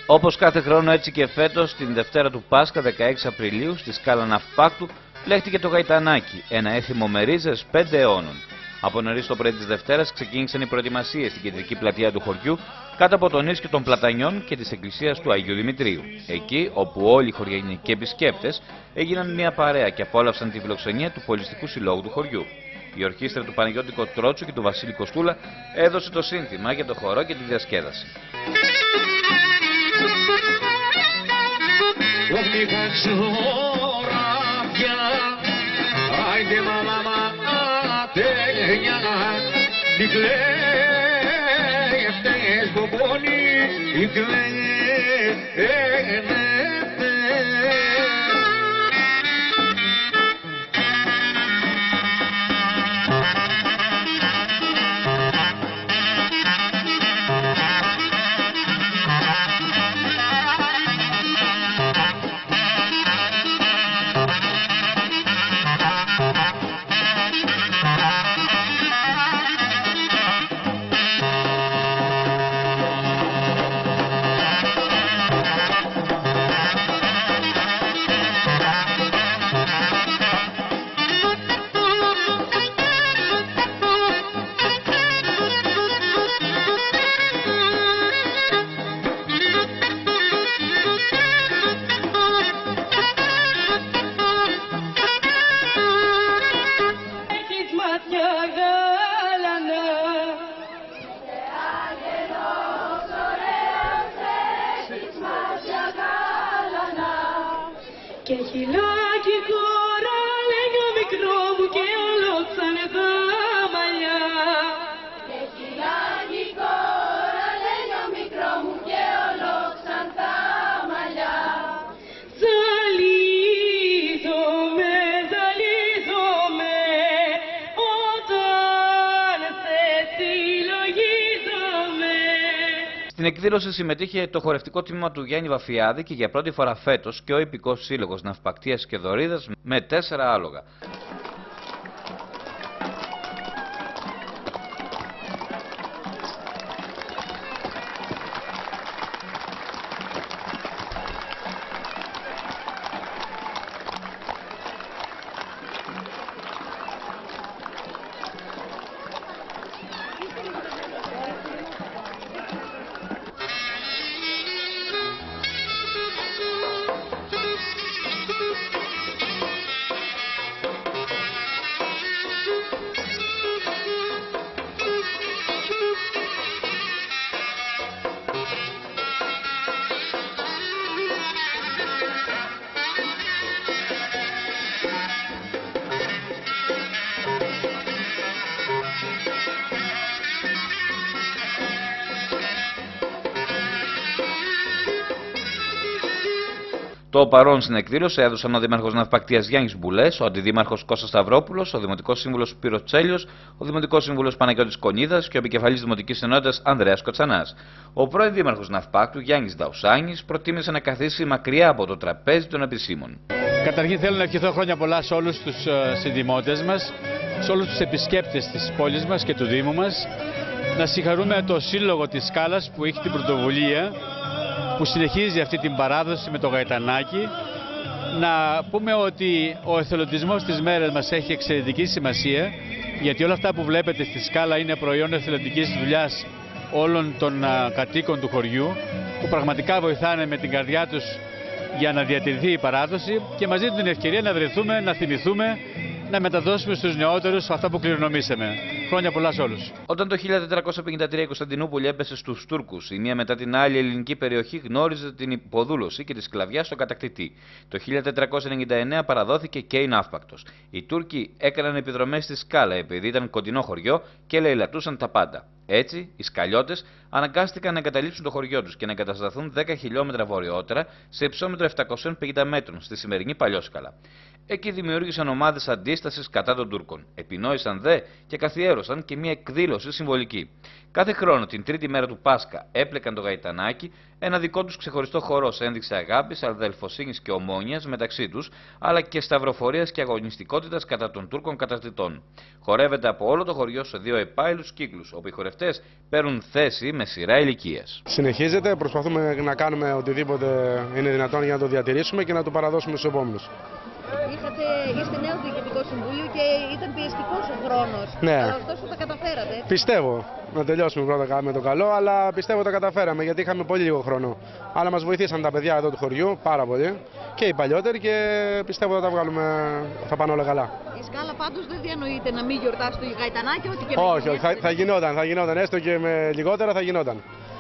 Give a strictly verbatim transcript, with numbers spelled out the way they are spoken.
Όπως κάθε χρόνο, έτσι και φέτος, την Δευτέρα του Πάσχα, δεκαέξι Απριλίου, στη σκάλα Ναυπάκτου, πλέχτηκε το Γαϊτανάκι, ένα έθιμο με ρίζες πέντε αιώνων. Από νωρίς το πρωί της Δευτέρας ξεκίνησαν οι προετοιμασίες στην κεντρική πλατεία του χωριού, κάτω από τον ίσκιο των Πλατανιών και της εκκλησίας του Αγίου Δημητρίου. Εκεί, όπου όλοι οι χωριανικοί επισκέπτες έγιναν μια παρέα και απόλαυσαν τη φιλοξενία του Πολιστικού Συλλόγου του χωριού. Η ορχήστρα του Παναγιώτη Κοτρότσου και του Βασίλη Κοστούλα έδωσε το σύνθημα για το χορό και τη διασκέδαση. Και χυλάκι χώρα λέγω μικρό μου και ολόξανε τα μαλλιά. Και χυλάκι χώρα λέγω μικρό μου και ολόξαν τα μαλλιά. Ζαλίζομαι, ζαλίζομαι όταν σε συλλογίζομαι. Στην εκδήλωση συμμετείχε το χορευτικό τμήμα του Γιάννη Βαφιάδη και για πρώτη φορά φέτος και ο Ιππικός Σύλλογος Ναυπακτίας και Δωρίδας με τέσσερα άλογα. Το παρόν στην εκδήλωση έδωσαν ο Δήμαρχος Ναυπακτίας Γιάννης Μπουλές, ο Αντιδήμαρχος Κώστας Σταυρόπουλος, ο Δημοτικός Σύμβουλος Σπύρος Τσέλιος, ο Δημοτικός Σύμβουλος Παναγιώτης Κονίδας και ο Επικεφαλής Δημοτικής Ενότητας Ανδρέας Κοτσανάς. Ο πρώην Δήμαρχος Ναυπάκτου Γιάννης Δαουσάνης προτίμησε να καθίσει μακριά από το τραπέζι των επισήμων. Καταρχήν θέλω να ευχηθώ χρόνια πολλά σε όλους τους συνδημότες μας, σε όλους τους επισκέπτες της πόλης μας και του Δήμου μας. Να συγχαρούμε το Σύλλογο της Σκάλας που έχει την πρωτοβουλία, που συνεχίζει αυτή την παράδοση με το Γαϊτανάκι. Να πούμε ότι ο εθελοντισμός στις μέρες μας έχει εξαιρετική σημασία, γιατί όλα αυτά που βλέπετε στη Σκάλα είναι προϊόν εθελοντικής δουλειάς όλων των κατοίκων του χωριού, που πραγματικά βοηθάνε με την καρδιά τους για να διατηρηθεί η παράδοση και μας δίνουν την ευκαιρία να βρεθούμε, να θυμηθούμε, να μεταδώσουμε στους νεότερους αυτά που κληρονομήσαμε. Χρόνια πολλά σε όλους. Όταν το χίλια τετρακόσια πενήντα τρία η Κωνσταντινούπολη έπεσε στους Τούρκους, η μία μετά την άλλη ελληνική περιοχή γνώριζε την υποδούλωση και τη σκλαβιά στον κατακτητή. Το χίλια τετρακόσια ενενήντα εννέα παραδόθηκε και η Ναύπακτος. Οι Τούρκοι έκαναν επιδρομές στη Σκάλα επειδή ήταν κοντινό χωριό και λαιλατούσαν τα πάντα. Έτσι, οι Σκαλιώτες αναγκάστηκαν να εγκαταλείψουν το χωριό τους και να εγκατασταθούν δέκα χιλιόμετρα βορειότερα σε υψόμετρο επτακόσια πενήντα μέτρων στη σημερινή Παλιόσκαλα. Εκεί δημιούργησαν ομάδες αντίστασης κατά των Τούρκων. Επινόησαν δε και καθιέρωσαν αφιέρωσαν και μια εκδήλωση συμβολική. Κάθε χρόνο την τρίτη μέρα του Πάσχα έπλεκαν το γαϊτανάκι, ένα δικό τους ξεχωριστό χορό σε ένδειξη αγάπης, αδελφοσύνης και ομόνοιας μεταξύ τους, αλλά και σταυροφορίας και αγωνιστικότητας κατά των Τούρκων κατακτητών. Χορεύεται από όλο το χωριό σε δύο επάειλους κύκλους, όπου οι χορευτές παίρνουν θέση με σειρά ηλικίας. Συνεχίζεται, προσπαθούμε να κάνουμε οτιδήποτε είναι δυνατόν για να το διατηρήσουμε και να το παραδώσουμε στους επόμενους. Είχατε, είστε νέο διοικητικό συμβούλιο και ήταν πιεστικός ο χρόνος. Ναι. Αλλά ωστόσο τα καταφέρατε. Πιστεύω να τελειώσουμε πρώτα με το καλό, αλλά πιστεύω τα καταφέραμε γιατί είχαμε πολύ λίγο χρόνο. Αλλά μας βοηθήσαν τα παιδιά εδώ του χωριού πάρα πολύ και οι παλιότεροι και πιστεύω θα τα βγάλουμε, θα πάνε όλα καλά. Η Σκάλα πάντως δεν διανοείται να μην γιορτάσει το γαϊτανάκι, ό,τι και να Όχι, όχι, θα, θα γινόταν, θα γινόταν, έστω και με λιγότερα θα γινόταν.